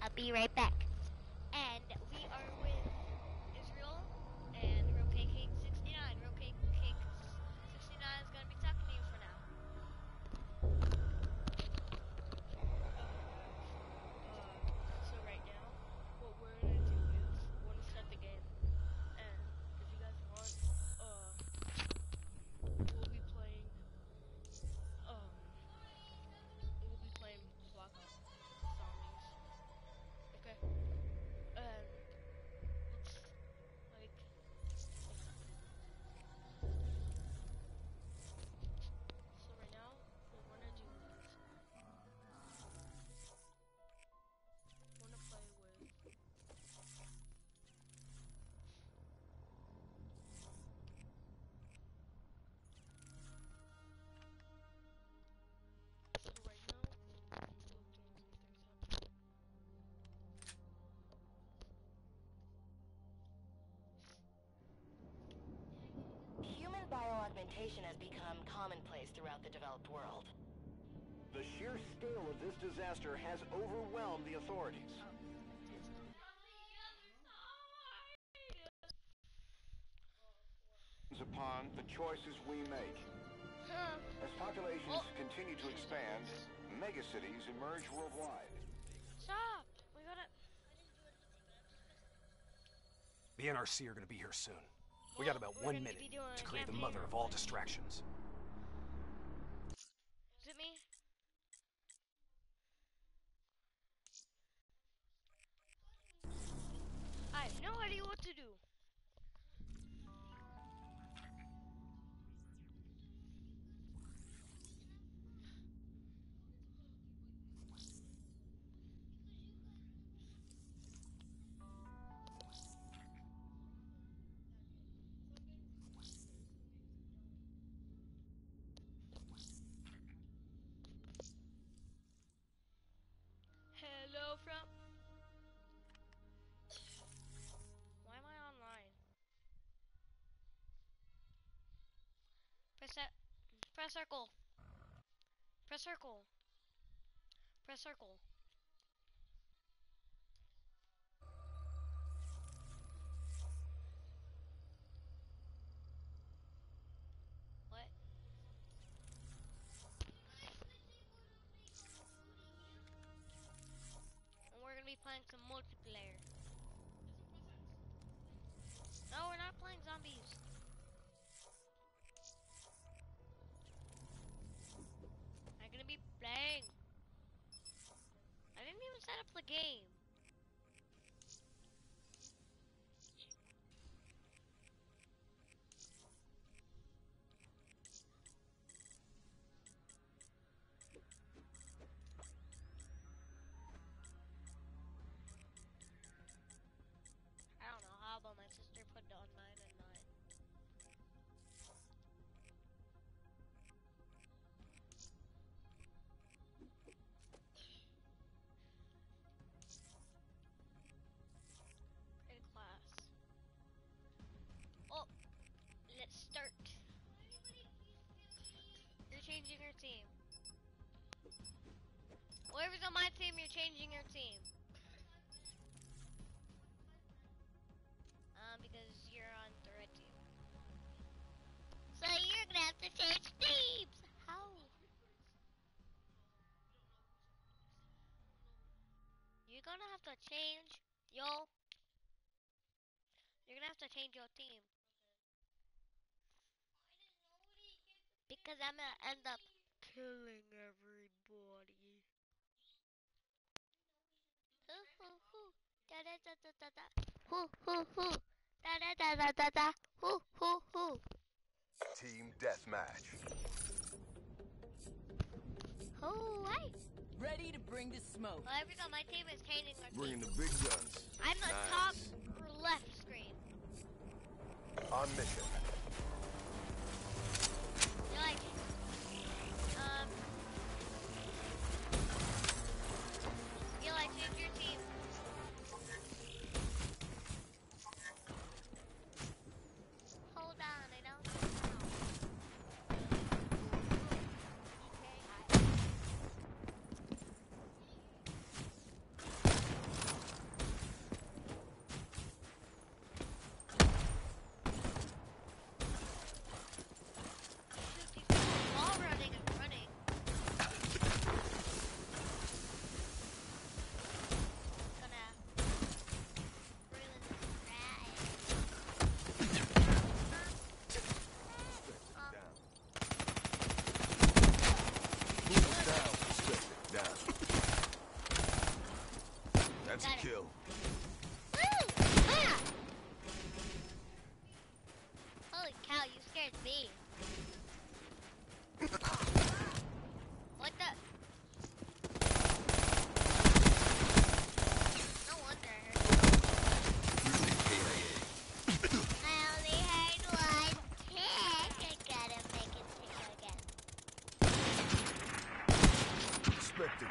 I'll be right back. And we are with Israel and Roke Cake 69. Roke Cake 69 is gonna be talking to you for now. So right now, what we're gonna do is we're gonna start the game, and if you guys want, we'll be playing, Black Ops Zombies. Okay, and let's like. So right now, what we're gonna do is we're gonna play with. So right now, looking if there's something. Human bioaugmentation has become commonplace throughout the developed world. The sheer scale of this disaster has overwhelmed the authorities. Upon the choices we make. As populations continue to expand, megacities emerge worldwide. Stop! We gotta. The NRC are gonna be here soon. We got about 1 minute to create the mother of all distractions. Is it me? I have no idea what to do. Hello from. Why am I online? Press that. Press circle. Press circle. Press circle. What? And we're gonna be playing some multiplayer. No, we're not playing zombies. I'm gonna be playing. I didn't even set up the game. I don't know how, but my sister put it on mine and not. Create a class. Oh, let's start. You're changing your team. Whoever's on my team, you're changing your team. Because you're on the red team. So you're gonna have to change teams. How? You're gonna have to change your. You're gonna have to change your team. Because I'm gonna end up killing everybody. Hoo hoo hoo. Da da da da da da. Hoo hoo hoo. Da da da da da da. Hoo hoo hoo. Team deathmatch. Oh, hey. Ready to bring the smoke. Well, every time my team is changing their team. Bringing the big guns. I'm the Nice. top left screen. On mission. You're like, Eli, change your team. Hold on, I don't know.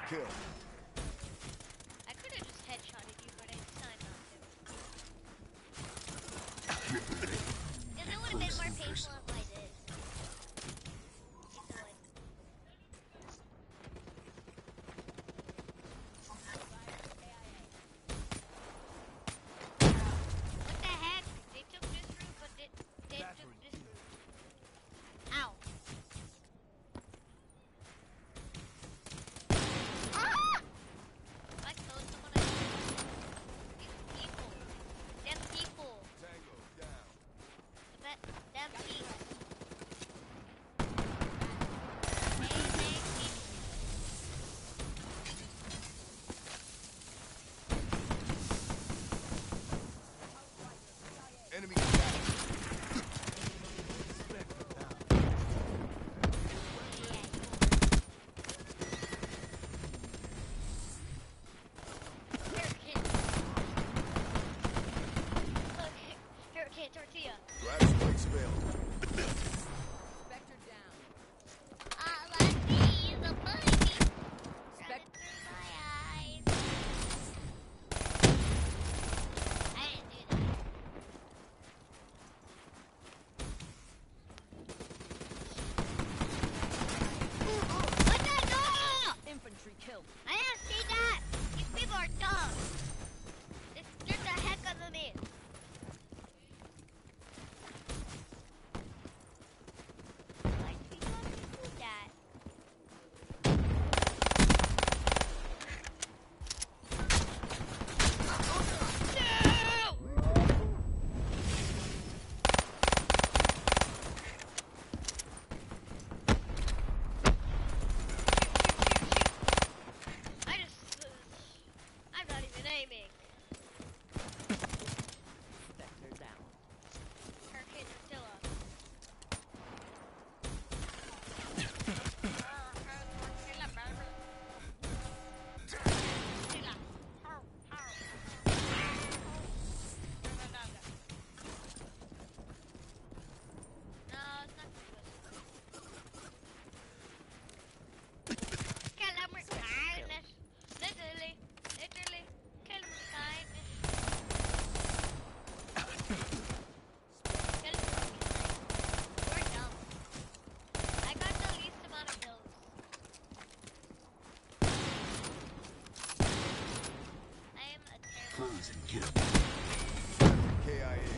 kill. I could have just headshotted you, but I decided not to. Because it would have been more painful if I did. What the heck? They took this route, but they took this route. Ow. Ah! I killed someone. These people. Them people. Tango down. Them people. Amazing people. Enemy attack. Hurricane tortilla. Grab spikes available. Spectre down. All I see is a bunny running through my eyes. I didn't do that. What the no! Infantry killed. I didn't see that. These people are dumb. Just get the heck of them in. Why do we have to do that? No! I'm not even aiming. Spectre down. Hurricane tortilla. No, it's not kill him with kindness. Literally, kill him with kindness. Kill him with kindness. We're dumb. I got the least amount of kills. I am a terrible. KIA.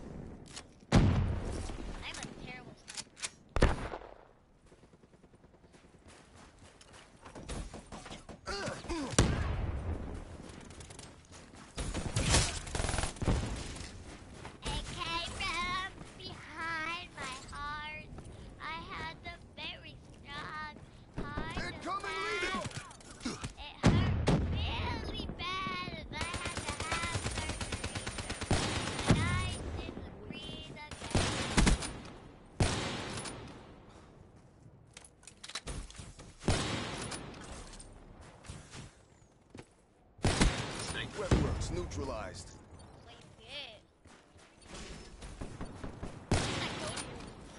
I'm a terrible sniper. It came from behind my heart. I had the very strong heart. Incoming attack. lethal! It hurt really bad as I had to have surgery. And I didn't breathe again. Webworks neutralized. Wait, yeah. I told you.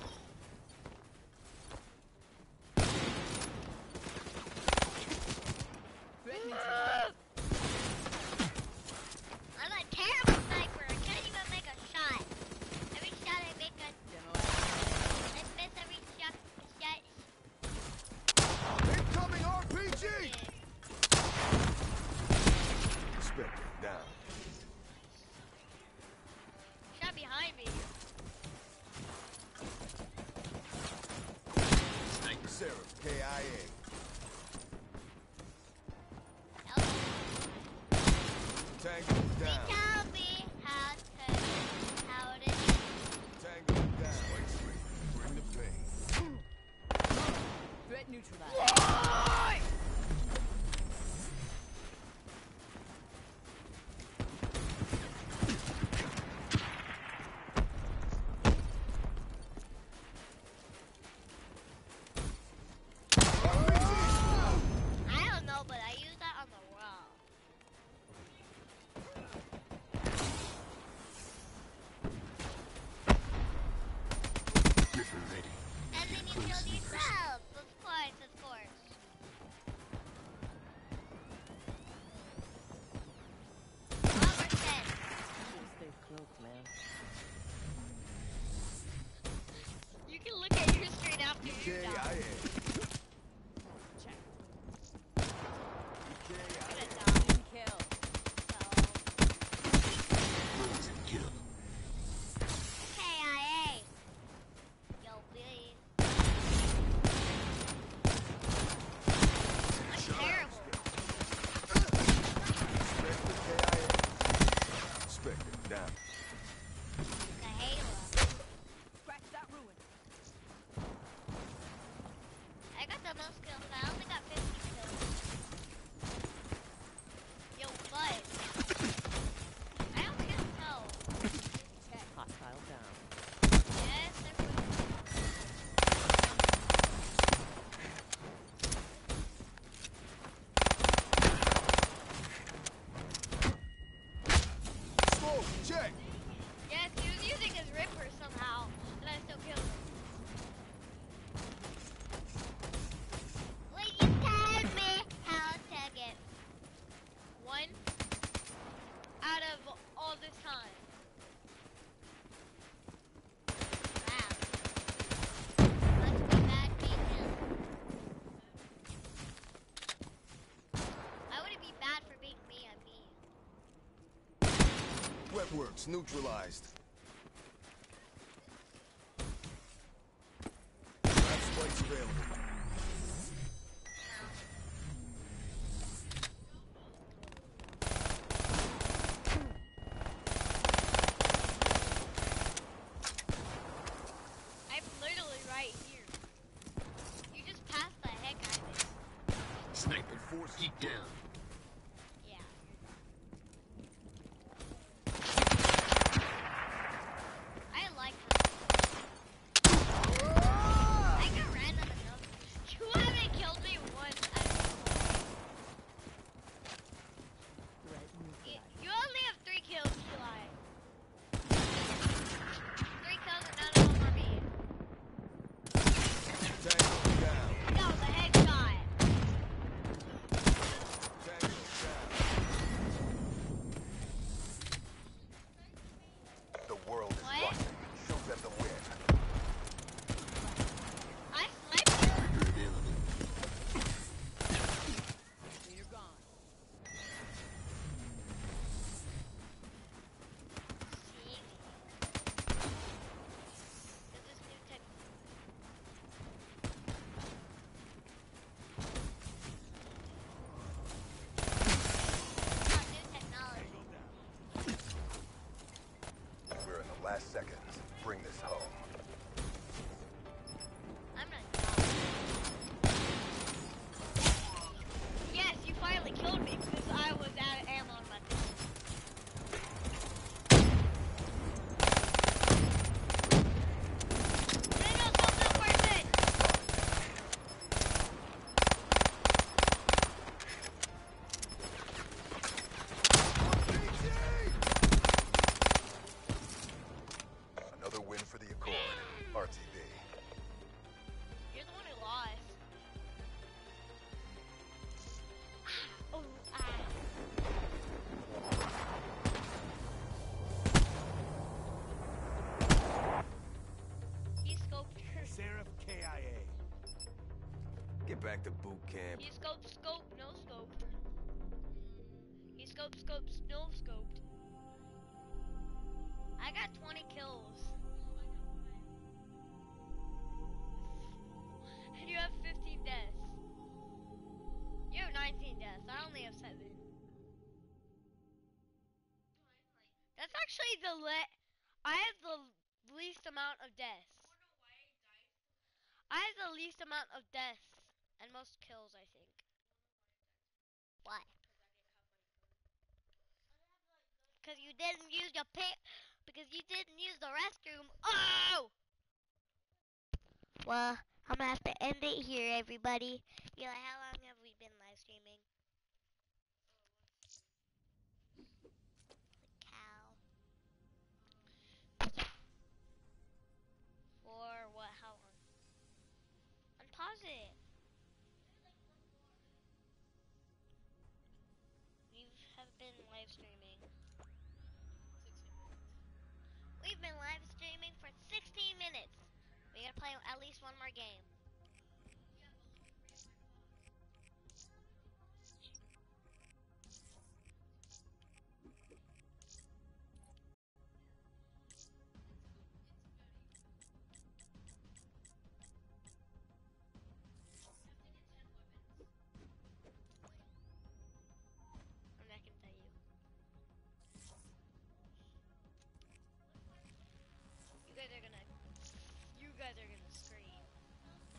Threat neutralized. I'm a terrible sniper. I can't even make a shot. Every shot I make, Demo I miss every shot. Incoming RPG! Spectre down. Shot behind me. Seraph KIA. Help. Tango down. Tell me how to do. Tango down. Bring the pain. threat neutralized. I don't know, but I use that on the wall. And then you killed yourself. Of course, of course. got most kills. I only got 50 kills. Yo, but I don't can't tell. Hostile down. Yes, they're good. Smoke, check. Yes, he was using his Ripper somehow, and I still killed him. Will you tell me how to get one out of all this time? Wow. Must be bad being him. Why would it be bad for being me? I'm me. Wetworks neutralized. Last spikes available. I'm literally right here. You just passed the heck out of it. Sniper, keep down. Yeah. I like her. I got random enough. You haven't killed me once. Threat neutralized. You only have 3 kills, Eli. 3 kills and none of them are me. Tango down. That was a headshot. Tango down. The world is What? watching. Show them the win. I sniped you. Good enemy. You're gone. See? This is new tech. Not new technology. We're in the last seconds. Bring this home. I'm not. Yes, you finally killed me because I was out of ammo on my thing. Daniel, something worth it. Another win for the Accord. RTV. You're the one who lost. Oh, He scoped her. Seraph KIA. Get back to boot camp. He scoped, no scoped. He scoped, no scoped. I got 20 kills. And you have 15 deaths. You have 19 deaths. I only have 7. That's actually I have the least amount of deaths. I have the least amount of deaths and most kills, I think. Why? Because you didn't use your because you didn't use the restroom. Oh! Well, I'm gonna have to end it here, everybody. Eli, how long have we been live streaming? Cow. For what? How long? Unpause it. We have been live streaming. We've been live streaming for 16 minutes. We gotta play at least one more game. I'm not gonna tell you. You guys are gonna scream.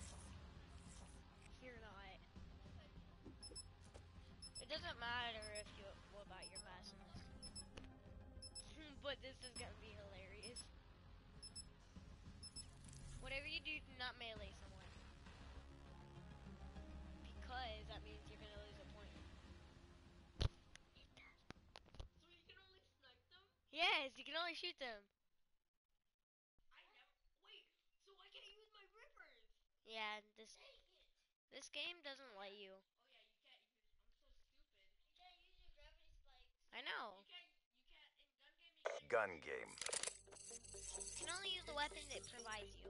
doesn't matter if you what about your class in this. But this is gonna be hilarious. Whatever you do, do not melee someone. Because that means you're gonna lose a point. So you can only snipe them? Yes, you can only shoot them. Wait, so I can't use my rippers? Yeah, this Dang it. this game doesn't let you. Oh yeah, you can't even, I'm so stupid. You can't use your gravity spikes. I know. You can't, in gun game, you can't. Gun game. You can only use the weapon that provides you.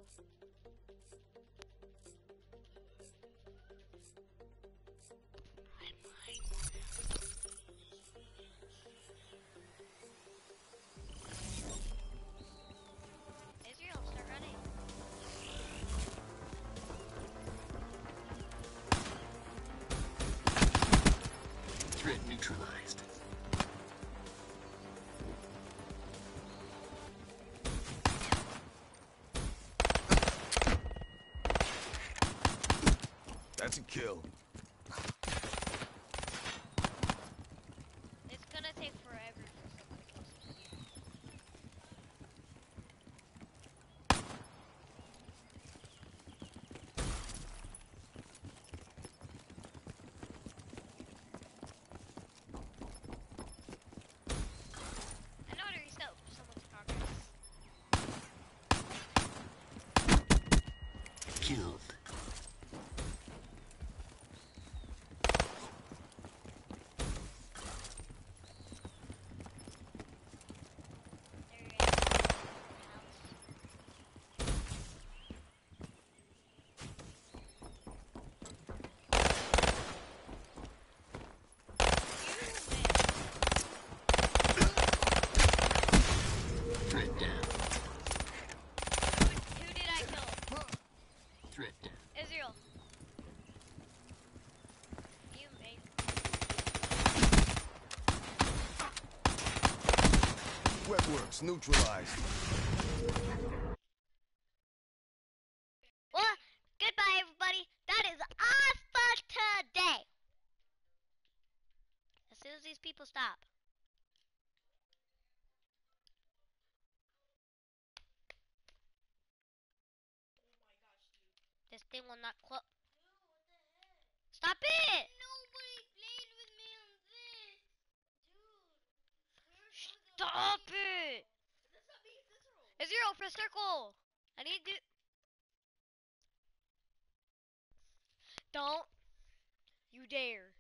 Israel, start running. Threat neutralized. That's a kill. It's gonna take forever for someone to kill someone. I know how to restart someone's progress. Killed. There you go. Threat down. Who did I kill? Threat down. Israel. You made. Webworks neutralized. Well, goodbye, everybody. That is all for today. As soon as these people stop. This thing will not close. Stop it! Nobody played with me on this. Dude. Stop it! This not me, Cicero. Israel, press circle. I need to. Don't you dare.